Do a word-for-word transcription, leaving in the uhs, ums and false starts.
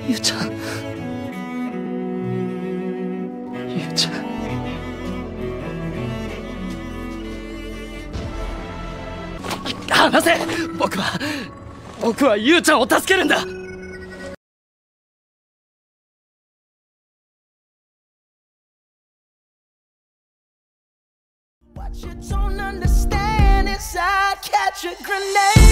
ゆうちゃん、ゆうちゃん。離せ！僕は僕はゆうちゃんを助けるんだ。 What you don't understand is I catch a grenade.